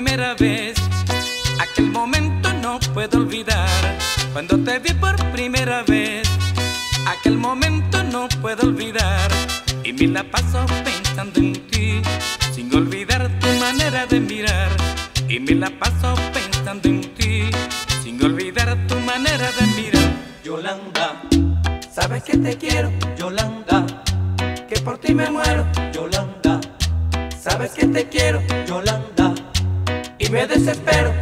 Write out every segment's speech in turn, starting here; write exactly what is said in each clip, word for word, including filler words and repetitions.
primera vez. Aquel momento no puedo olvidar. Cuando te vi por primera vez, aquel momento no puedo olvidar. Y me la paso pensando en ti, sin olvidar tu manera de mirar. Y me la paso pensando en ti, sin olvidar tu manera de mirar. Yolanda, sabes que te quiero, Yolanda, que por ti me muero, Yolanda. Sabes que te quiero, Yolanda, y me desespero.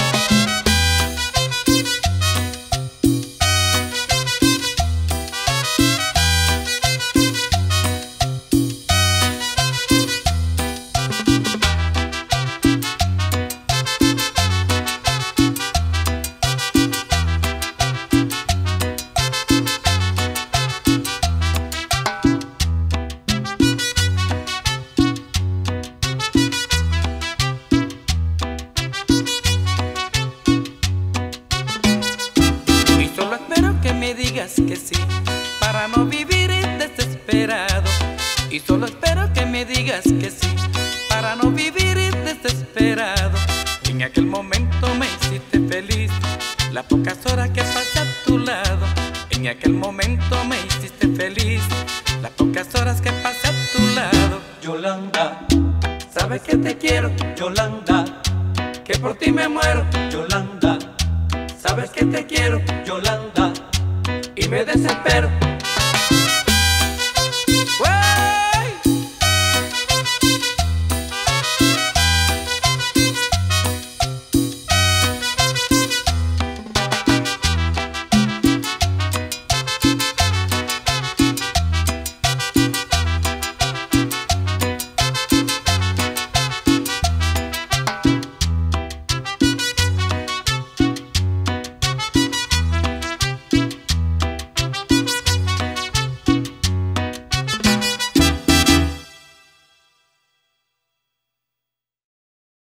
Me digas que sí, para no vivir desesperado. Y solo espero que me digas que sí, para no vivir desesperado. En aquel momento me hiciste feliz, las pocas horas que pasé a tu lado. En aquel momento me hiciste feliz, las pocas horas que pasé a tu lado. Yolanda, sabes que te quiero, Yolanda, que por ti me muero, Yolanda. Sabes que te quiero, Yolanda, y me desespero.